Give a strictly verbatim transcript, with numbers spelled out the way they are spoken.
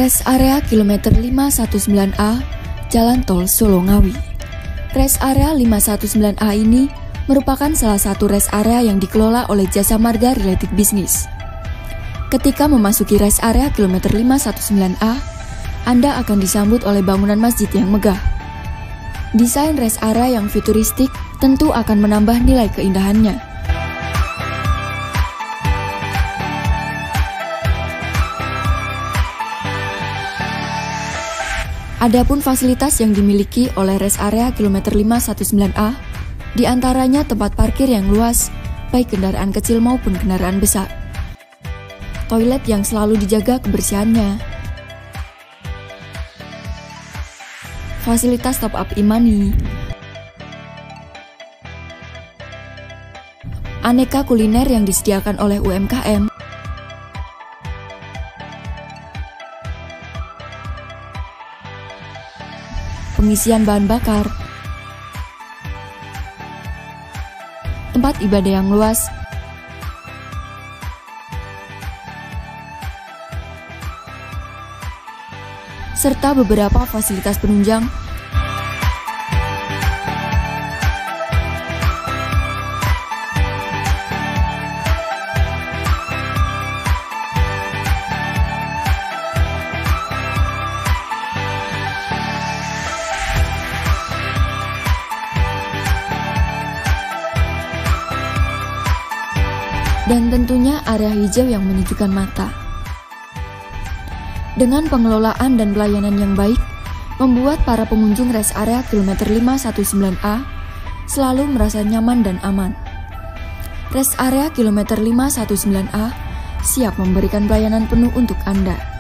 Rest area kilometer lima satu sembilan A, Jalan Tol Solo Ngawi. Rest area lima satu sembilan A ini merupakan salah satu rest area yang dikelola oleh Jasa Marga Related Business. Ketika memasuki rest area kilometer lima satu sembilan A, Anda akan disambut oleh bangunan masjid yang megah. Desain rest area yang futuristik tentu akan menambah nilai keindahannya. Adapun fasilitas yang dimiliki oleh rest area kilometer lima satu sembilan A, diantaranya tempat parkir yang luas, baik kendaraan kecil maupun kendaraan besar. Toilet yang selalu dijaga kebersihannya. Fasilitas top up e-money. Aneka kuliner yang disediakan oleh U M K M. Pengisian bahan bakar, tempat ibadah yang luas, serta beberapa fasilitas penunjang. Dan tentunya area hijau yang menyejukkan mata. Dengan pengelolaan dan pelayanan yang baik, membuat para pengunjung rest area kilometer lima satu sembilan A selalu merasa nyaman dan aman. Rest area kilometer lima satu sembilan A siap memberikan pelayanan penuh untuk Anda.